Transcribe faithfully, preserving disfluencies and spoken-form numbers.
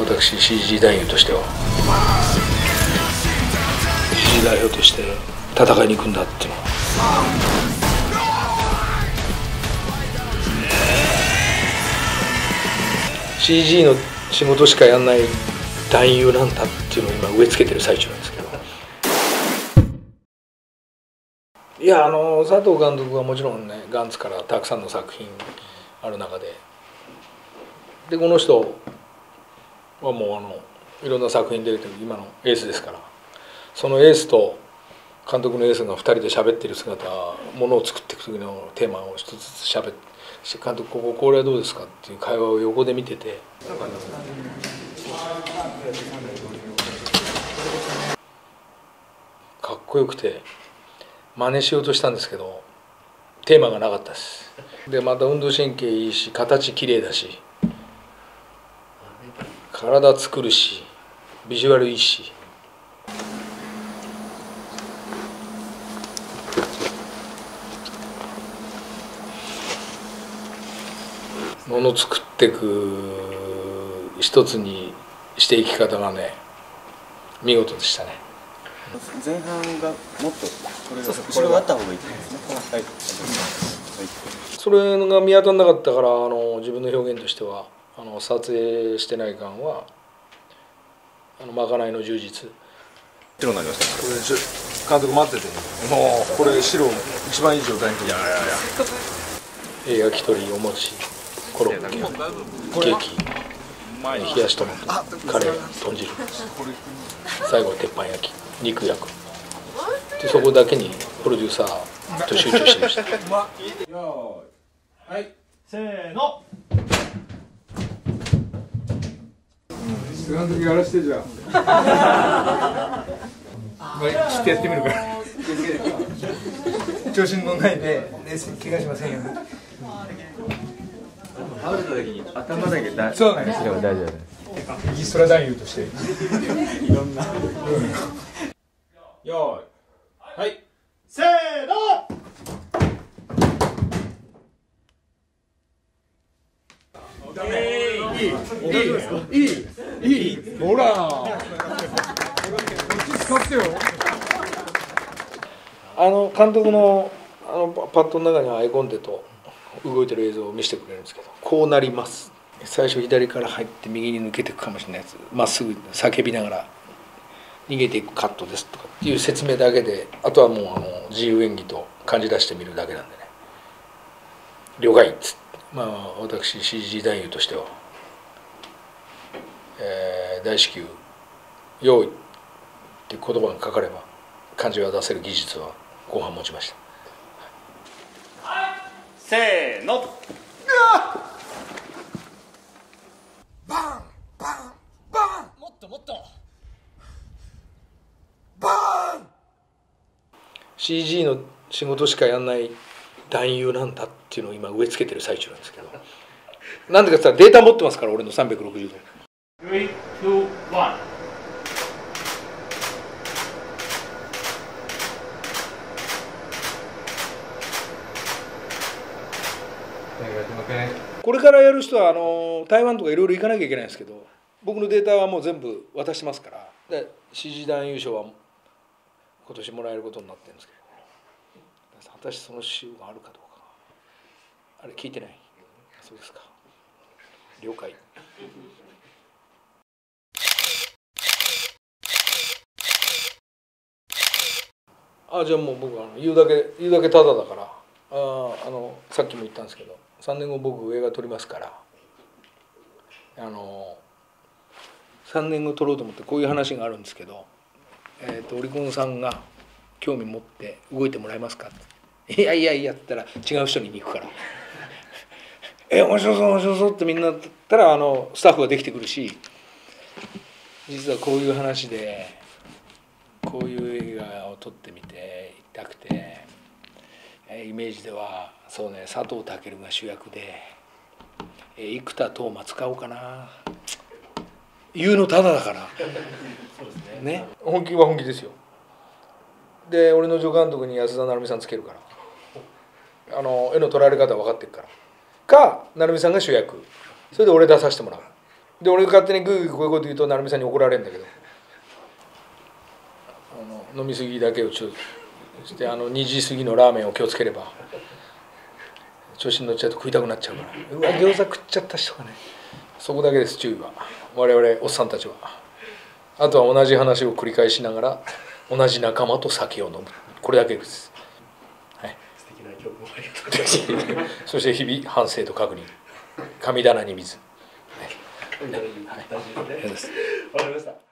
私 シージー 男優としては シージー 代表として戦いに行くんだっていうのはシージー の仕事しかやんない男優なんだっていうのを今植え付けてる最中なんですけど、いやあの佐藤監督はもちろんねガンツからたくさんの作品ある中ででこの人はもうあのいろんな作品出てる今のエースですから、そのエースと監督のエースがふたりで喋ってる姿、ものを作っていく時のテーマを一つずつ喋って監督こここれはどうですかっていう会話を横で見てて、かっこよくて真似しようとしたんですけどテーマがなかったです。でまた運動神経いいし形きれいだし体作るしビジュアルいいし、もの作っていく一つにしていき方がね見事でしたね。 前半がもっとこれが後ろがあった方がいいですね。はい、 それが見当たらなかったから、あの自分の表現としてはあの撮影してない感はあのまかないの充実。 白になりました。 これ監督待ってて、もうこれ白一番いい状態に。いやいやいや。え焼き鳥、お餅、コロッケ、ケーキ、冷やしトマト、カレー、豚汁、最後鉄板焼き、肉焼く。でそこだけにプロデューサーと集中してました。 よーい、はい、せーの。 監督やらしてじゃん。ちょっとやってみるから。調子に乗んないで、怪我しませんよ。 倒れた時に頭だけだ。 そうね。 すれば大丈夫です。 エキストラ男優として。 いろんな。 よーい、はい、せーの。 いい、いい、いい、いい、ほら。こっち使ってよ。あの監督のあのパッドの中にはアイコンテと動いてる映像を見せてくれるんですけど、こうなります。最初左から入って右に抜けていくかもしれないやつ、まっすぐ叫びながら逃げていくカットですとかっていう説明だけで、あとはもうあの自由演技と感じ出してみるだけなんでね。了解っつって、まあ私 シージー 男優としては、えー、大至急用意っていう言葉がかかれば感じが出せる技術は後半持ちました。 せーの。 バンバンバン、もっともっとバン。 シージー の仕事しかやんない男優なんだっていうのを今植え付けてる最中なんですけど、なんでかって言ったらデータ持ってますから、俺のさんびゃくろくじゅうど。 スリー、ツー、ワン。 これからやる人はあの台湾とかいろいろ行かなきゃいけないんですけど、僕のデータはもう全部渡してますから、で シージー 男優賞は今年もらえることになってるんですけど、果たしてその仕様があるかどうか、あれ聞いてない。そうですか、了解。あ、じゃあもう僕は言うだけ言うだけタダだから、ああのさっきも言ったんですけど、さんねんご僕映画撮りますから、あのさんねんご撮ろうと思ってこういう話があるんですけど、えー、とオリコンさんが興味持って動いてもらえますかって、いやいやいやって言ったら違う人に行くからえ面白そう面白そうってみんなだったらあのスタッフができてくるし、実はこういう話でこういう映画を撮ってみて痛くて、イメージではそうね、佐藤健が主役で生田斗真使おうかな、言うのただだからね、本気は本気ですよ。で俺の助監督に安田成美さんつけるから、あの絵の撮られ方分かってるからか、成美さんが主役、それで俺出させてもらうで俺が勝手にグーグーこういうこと言うと成美さんに怒られるんだけど、あの飲み過ぎだけを注意してあのにじ過ぎのラーメンを気をつければ調子に乗っちゃうと食いたくなっちゃうから、うわ餃子食っちゃった人がね、そこだけです注意は。我々おっさんたちはあとは同じ話を繰り返しながら同じ仲間と酒を飲む、これだけです、はい、 素敵な教訓をありがとうございますそして日々反省と確認、神棚に水、はい、 大事ですね。わかりました。